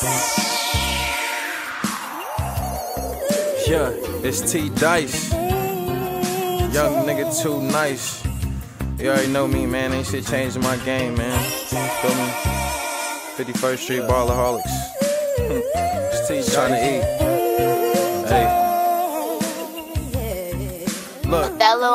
Yeah, it's T Dice. Young nigga too nice. You already know me, man. Ain't shit changing my game, man. Feel me? 51st Street Ballaholics. It's T trying to eat. Hey. Look,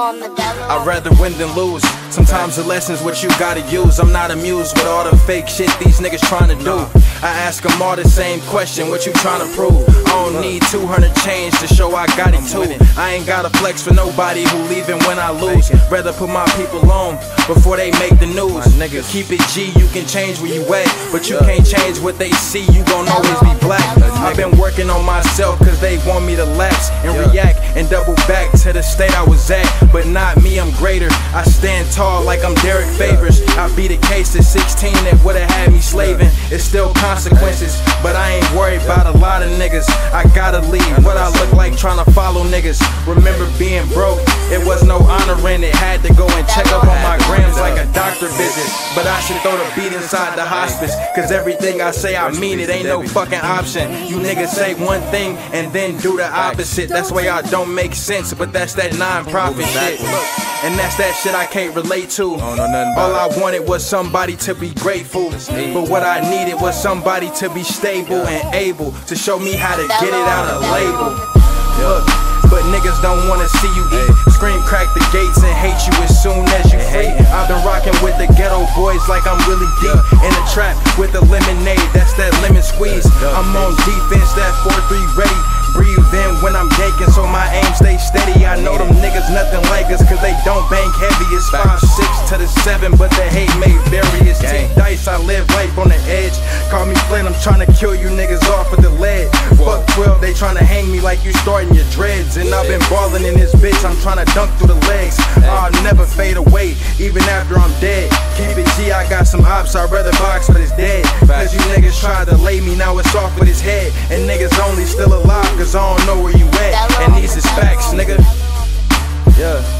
I'd rather win than lose. Sometimes the lesson's what you gotta use. I'm not amused with all the fake shit these niggas trying to do. I ask them all the same question, what you trying to prove? I don't need 200 change to show I got it too. I ain't gotta flex for nobody who leaving when I lose. Rather put my people on before they make the news. Keep it G, you can change where you at, but you can't change what they see, you gon' always be black. I've been working on myself cause they want me to lapse and react and double back to the state I was at. But not me, I'm greater. I stand tall like I'm Derek Favors. I beat a case at 16 that would've had me slaving. It's still consequences, but I ain't worried about a lot of niggas. I gotta leave what I look like trying to follow niggas. Remember being broke, it was no honoring it. Had to go and check up on my grams like a doctor visit. But I should throw the beat inside the hospice, cause everything I say I mean it, ain't no fucking option. You niggas say one thing and then do the opposite. That's why I don't make sense, but that's that non-profit shit. And that's that shit I can't relate to. All I wanted was somebody to be grateful, but what I needed was somebody to be stable and able to show me how to get it out of label. Look, but niggas don't wanna see you eat. Scream, crack the gates and hate you as soon as you free. I've been rocking with the ghetto boys like I'm really deep in the trap with the lemonade, that's that lemon squeeze. I'm on defense, that 4-3 ready. Breathe in when I'm yanking so my aim stay steady. I know them niggas nothing like us cause they don't bank heavy. It's 5-6 to the 7, but the hate may vary. It's T Dice, I live life on the edge. Call me Flint, I'm trying to kill you niggas off with the lead. Fuck 12, they trying to hang me like you starting your dreads. And I've been balling in this bitch, I'm trying to dunk through the legs. I'll never fade away, even after I'm dead. Keep it G, I got some ops, I'd rather box but it's dead. Cause you niggas tried to lay me, now it's off with his head. And niggas only still alive cause I don't know where you at. And these is facts, nigga. Yeah.